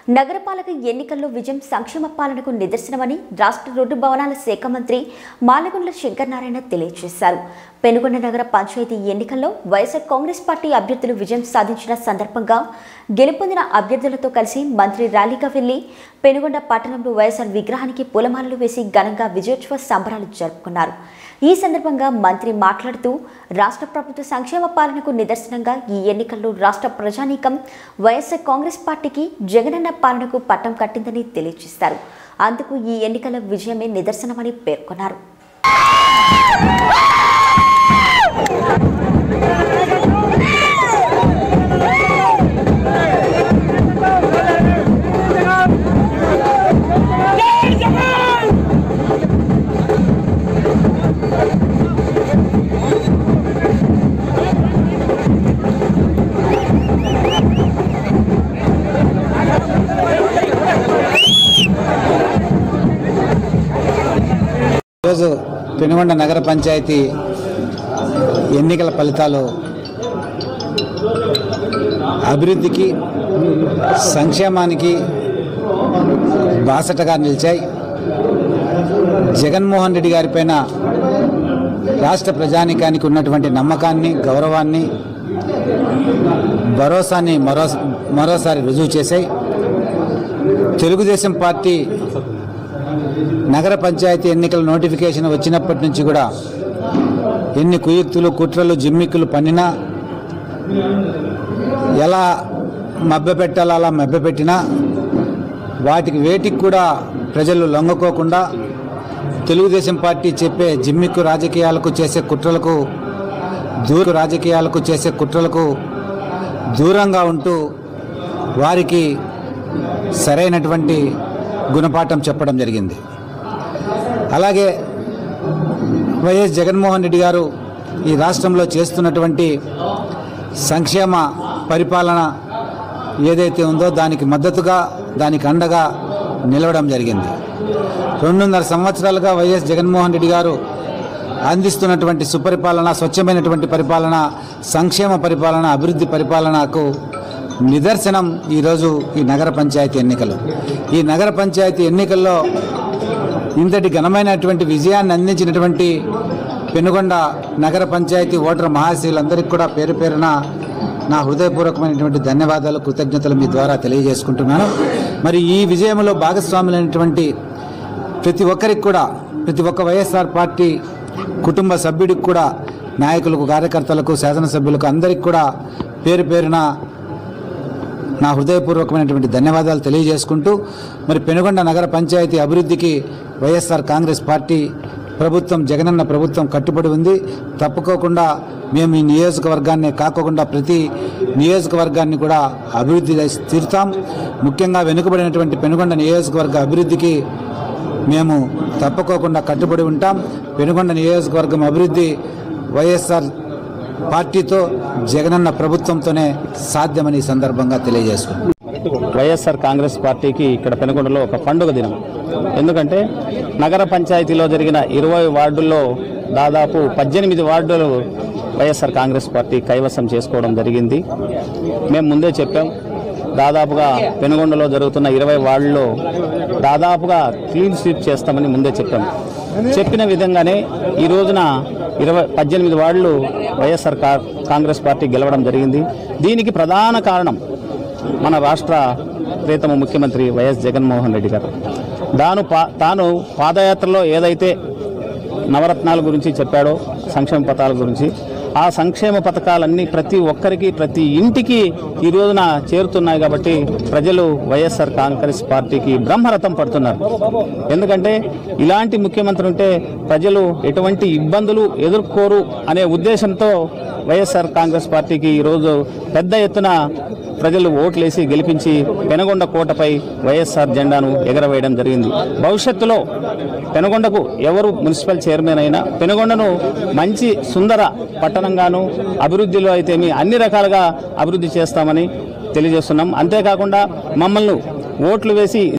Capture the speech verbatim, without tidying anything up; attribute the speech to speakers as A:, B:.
A: నగరపాలక ఎన్నికల్లో విజయం సంక్షేమ పాలనకు నిదర్శనమని రాష్ట్ర రోడ్డు భవనాల శాఖ మంత్రి మాలగుండ్ల శంకరనారాయణ తెలియజేశారు. పెనుగొండ నగర పంచాయతీ ఎన్నికల్లో వైఎస్ఆర్ కాంగ్రెస్ పార్టీ అభ్యర్థులు విజయం సాధించిన సందర్భంగా గెలుపొందిన అభ్యర్థులతో కలిసి మంత్రి ర్యాలీగా వెళ్లి పెనుగొండ పట్టణంలో వైఎస్ఆర్ విగ్రహానికి పూలమాలలు వేసి ఘనంగా విజయోత్సవ సంబరాలు జరుపుకున్నారు. ఈ సందర్భంగా మంత్రి మాట్లాడుతూ రాష్ట్ర ప్రభుత్వ సంక్షేమ పాలనకు నిదర్శనంగా ఈ ఎన్నికల్లో రాష్ట్ర ప్రజానీకం వైఎస్ఆర్ కాంగ్రెస్ పార్టీకి జగనన్న పాలనకు పట్టం కట్టిందని తెలియజేశారు. అందుకు ఈ ఎన్నికల విజయమే నిదర్శనమని పేర్కొన్నారు.
B: ఈరోజు పెనుగొండ నగర పంచాయతీ ఎన్నికల ఫలితాలు అభివృద్ధికి సంక్షేమానికి బాసటగా నిలిచాయి. జగన్మోహన్ రెడ్డి గారిపైన రాష్ట్ర ప్రజానీకానికి ఉన్నటువంటి నమ్మకాన్ని, గౌరవాన్ని, భరోసాని మరో మరోసారి రుజువు చేశాయి. తెలుగుదేశం పార్టీ నగర పంచాయతీ ఎన్నికల నోటిఫికేషన్ వచ్చినప్పటి నుంచి కూడా ఎన్ని కుయుక్తులు, కుట్రలు, జిమ్మిక్కులు పన్నినా, ఎలా మభ్యపెట్టాలో అలా మభ్యపెట్టినా వాటికి వేటికి కూడా ప్రజలు లొంగకోకుండా తెలుగుదేశం పార్టీ చెప్పే జిమ్మిక్కు రాజకీయాలకు చేసే కుట్రలకు దూర రాజకీయాలకు చేసే కుట్రలకు దూరంగా ఉంటూ వారికి సరైనటువంటి గుణపాఠం చెప్పడం జరిగింది. అలాగే వైఎస్ జగన్మోహన్ రెడ్డి గారు ఈ రాష్ట్రంలో చేస్తున్నటువంటి సంక్షేమ పరిపాలన ఏదైతే ఉందో దానికి మద్దతుగా, దానికి అండగా నిలవడం జరిగింది. రెండున్నర సంవత్సరాలుగా వైఎస్ జగన్మోహన్ రెడ్డి గారు అందిస్తున్నటువంటి సుపరిపాలన, స్వచ్ఛమైనటువంటి పరిపాలన, సంక్షేమ పరిపాలన, అభివృద్ధి పరిపాలనకు నిదర్శనం ఈరోజు ఈ నగర పంచాయతీ ఎన్నికలు. ఈ నగర పంచాయతీ ఎన్నికల్లో ఇంతటి ఘనమైనటువంటి విజయాన్ని అందించినటువంటి పెనుగొండ నగర పంచాయతీ ఓటర్ మహాశయులందరికీ కూడా పేరు పేరున నా హృదయపూర్వకమైనటువంటి ధన్యవాదాలు, కృతజ్ఞతలు మీ ద్వారా తెలియజేసుకుంటున్నాను. మరి ఈ విజయంలో భాగస్వాములైనటువంటి ప్రతి ఒక్కరికి కూడా, ప్రతి ఒక్క వైఎస్ఆర్ పార్టీ కుటుంబ సభ్యుడికి కూడా, నాయకులకు, కార్యకర్తలకు, శాసనసభ్యులకు అందరికీ కూడా పేరు పేరున నా హృదయపూర్వకమైనటువంటి ధన్యవాదాలు తెలియజేసుకుంటూ, మరి పెనుగొండ నగర పంచాయతీ అభివృద్ధికి వైఎస్ఆర్ కాంగ్రెస్ పార్టీ ప్రభుత్వం, జగనన్న ప్రభుత్వం కట్టుబడి ఉంది. తప్పుకోకుండా మేము ఈ నియోజకవర్గాన్ని కాకుండా ప్రతి నియోజకవర్గాన్ని కూడా అభివృద్ధి తీరుతాం. ముఖ్యంగా వెనుకబడినటువంటి పెనుగొండ నియోజకవర్గ అభివృద్ధికి మేము తప్పుకోకుండా కట్టుబడి ఉంటాం. పెనుగొండ నియోజకవర్గం అభివృద్ధి వైఎస్ఆర్ పార్టీతో, జగనన్న ప్రభుత్వంతోనే సాధ్యమని ఈ సందర్భంగా తెలియజేసుకుంటాం.
C: వైఎస్ఆర్ కాంగ్రెస్ పార్టీకి ఇక్కడ పెనుగొండలో ఒక పండుగ దినం. ఎందుకంటే నగర పంచాయతీలో జరిగిన ఇరవై వార్డుల్లో దాదాపు పద్దెనిమిది వార్డులు వైఎస్ఆర్ కాంగ్రెస్ పార్టీ కైవసం చేసుకోవడం జరిగింది. మేము ముందే చెప్పాం, దాదాపుగా పెనుగొండలో జరుగుతున్న ఇరవై వార్డుల్లో దాదాపుగా క్లీన్ స్వీప్ చేస్తామని ముందే చెప్పాం. చెప్పిన విధంగానే ఈ రోజున ఇరవై పద్దెనిమిది వార్డులు వైఎస్ఆర్ కాంగ్రెస్ పార్టీ గెలవడం జరిగింది. దీనికి ప్రధాన కారణం మన రాష్ట్ర ప్రియతమ ముఖ్యమంత్రి వైఎస్ జగన్మోహన్ రెడ్డి గారు. దాను పా తాను పాదయాత్రలో ఏదైతే నవరత్నాల గురించి చెప్పాడో, సంక్షేమ పథకాల గురించి, ఆ సంక్షేమ పథకాలన్నీ ప్రతి ఒక్కరికి, ప్రతి ఇంటికి ఈ రోజున చేరుతున్నాయి. కాబట్టి ప్రజలు వైఎస్ఆర్ కాంగ్రెస్ పార్టీకి బ్రహ్మరథం పడుతున్నారు. ఎందుకంటే ఇలాంటి ముఖ్యమంత్రి ఉంటే ప్రజలు ఎటువంటి ఇబ్బందులు ఎదుర్కోరు అనే ఉద్దేశంతో వైఎస్ఆర్ కాంగ్రెస్ పార్టీకి ఈరోజు పెద్ద ఎత్తున ప్రజలు ఓట్లేసి గెలిపించి పెనుగొండ కోటపై వైఎస్ఆర్ జెండాను ఎగరవేయడం జరిగింది. భవిష్యత్తులో పెనుగొండకు ఎవరు మున్సిపల్ చైర్మన్ అయినా పెనుగొండను మంచి సుందర పట్టణంగాను, అభివృద్ధిలో అయితేమి అన్ని రకాలుగా అభివృద్ధి చేస్తామని తెలియజేస్తున్నాం. అంతేకాకుండా మమ్మల్ని ఓట్లు వేసి